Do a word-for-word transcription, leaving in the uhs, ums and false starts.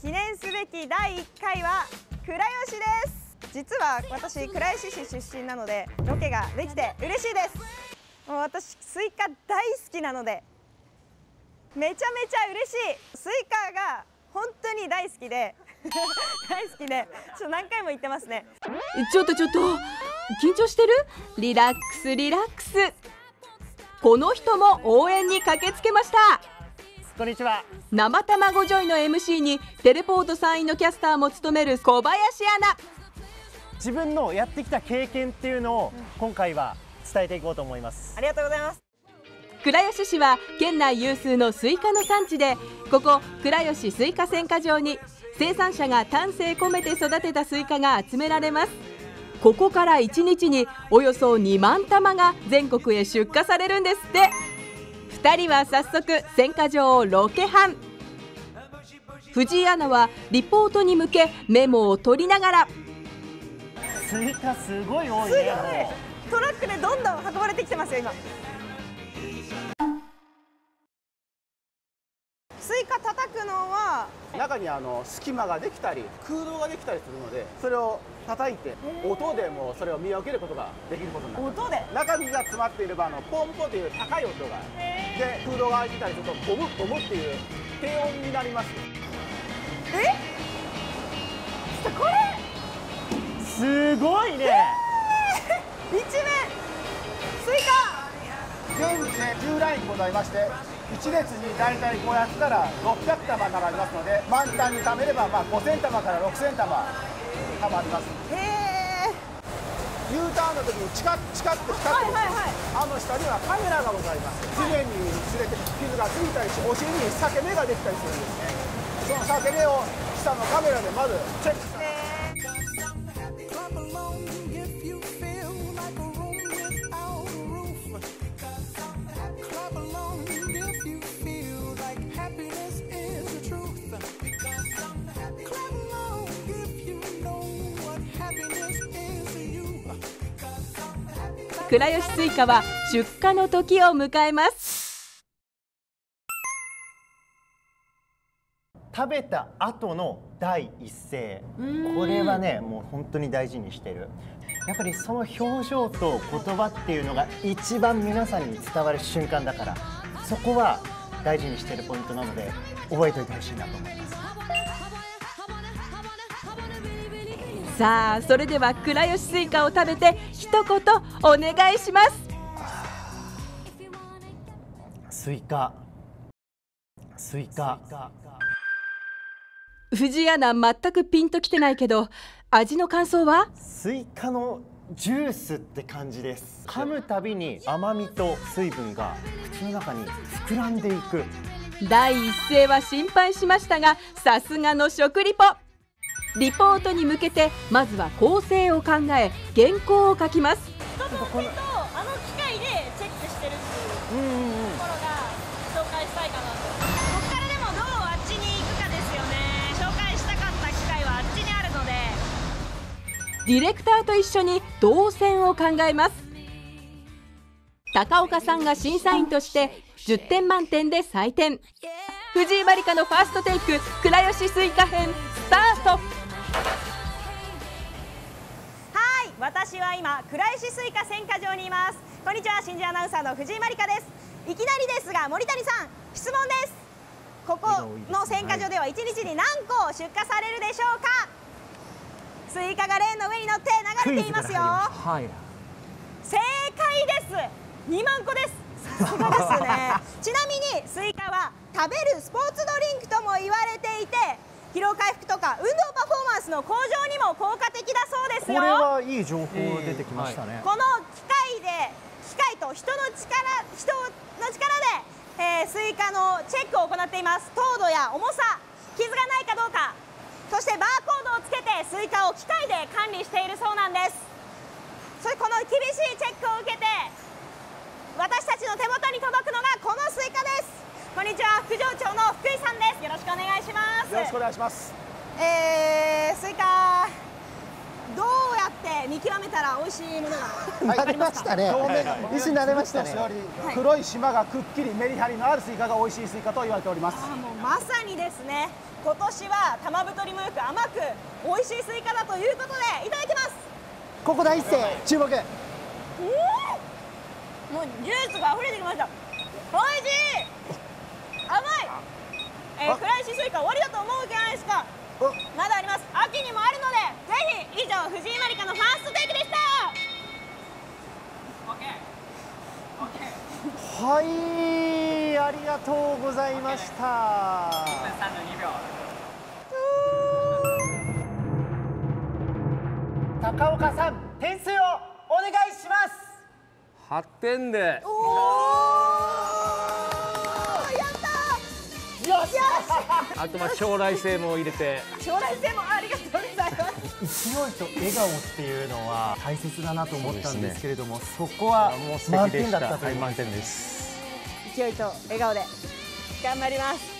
記念すべきだいいっかいは倉吉です。実は私倉吉市出身なのでロケができて嬉しいです。もう私スイカ大好きなのでめちゃめちゃ嬉しい。スイカが本当に大好きで大好きでちょっと何回も言ってますね。 ちょっとちょっと緊張してる？リラックスリラックス。この人も応援に駆けつけました。 こんにちは。 生卵ジョイの エムシー にテレポート参院のキャスターも務める小林アナ。 自分のやってきた経験っていうのを今回は伝えていこうと思います。 ありがとうございます。 倉吉市は県内有数のスイカの産地で、ここ倉吉スイカ選果場に生産者が丹精込めて育てたスイカが集められます。ここからいちにちにおよそにまんたまが全国へ出荷されるんですって。ふたりは早速選果場をロケハン。藤井アナはリポートに向けメモを取りながら。 スイカすごい多いね。 すごいトラックでどんどん運ばれてきてますよ今。スイカ叩くのは中にあの隙間ができたり空洞ができたりするので、それを叩いて音でもそれを見分けることができることになります。 音で中身が詰まっていればあのポンポンという高い音がで、空洞が開いてたりするとボムボムっていう低音になります。 えちょっとこれすごいね、 えー、一面スイカ全部でじゅうラインございまして、いち列にだいたいごひゃくからろっぴゃくたま並びますので、満タンに貯めればまあごせんたまからろくせんたまたまります。 へえ。 U ターンの時にチカッチカッと光ってます。あの下にはカメラがございます。地面に擦れて傷がついたりし、お尻に裂け目ができたりするんですね。その裂け目を下のカメラでまずチェックします。 倉吉スイカは出荷の時を迎えます。 食べた後の第一声、これはねもう本当に大事にしてる。やっぱりその表情と言葉っていうのが一番皆さんに伝わる瞬間だから、そこは大事にしてるポイントなので覚えておいてほしいなと思います。 さあそれでは倉吉スイカを食べて一言お願いします。 スイカスイカ。 藤井アナ全くピンときてないけど、味の感想は？ スイカのジュースって感じです。噛むたびに甘みと水分が口の中に膨らんでいく。 第一声は心配しましたが、さすがの食リポ。リポートに向けてまずは構成を考え原稿を書きます。 人の手とあの機械でチェックしてるっていうところが紹介したいかなと。ここからでもどうあっちに行くかですよね。紹介したかった機械はあっちにあるので、 ディレクターと一緒に動線を考えます。高岡さんが審査員としてじゅってん満点で採点。藤井まりかのファーストテイク倉吉スイカ編スタート。 はい、私は今倉吉スイカ選果場にいます。こんにちは、新人アナウンサーの藤井まりかです。いきなりですが森谷さん、質問です。ここの選果場ではいちにちに何個出荷されるでしょうか？スイカがレーンの上に乗って流れていますよ。 はい、 正解です。にまんこです。さすがですね。ちなみにスイカは食べるスポーツドリンクとも言われていて、疲労回復とか運動パフォーマンスの向上にも効果的だそうですよ。 これはいい情報出てきましたね。 この機械で機械と人の力人の力で、えー、スイカのチェックを行っています。糖度や重さ、傷がないかどうか、そしてバーコードをつけてスイカを機械で管理しているそうなんです。それこの厳しいチェックを受けて私たちの手元に届くのがこのスイカです。こんにちは、副場長の福井さんです。よろしくお願いします。 よろしくお願いします。 えー、スイカどうやってて見極めたら美味しいものがはい慣れましたね。 表面が石慣れましたね。 より黒い島がくっきりメリハリのあるスイカが美味しいスイカと言われております。 あーもうまさにですね、今年は玉太りもよく甘く美味しいスイカだということでいただきます。 ここ第一声注目。 うん、もうジュースが溢れてきました。美味しい、甘い、えー、倉石スイカ終わりだと思うじゃないですか。まだあります。秋にもあるので、ぜひ。以上、藤井まりかのファーストテイクでした。 はい、ありがとうございました。 高岡さん、点数をお願いします。 はってんで。 おお、やったよし。 あとまあ将来性も入れて。 将来性もありがとうございます。 勢いと笑顔っていうのは大切だなと思ったんですけれども、そこはもう素満敵でした。 点だったという。 はい、満点です。 勢いと笑顔で頑張ります。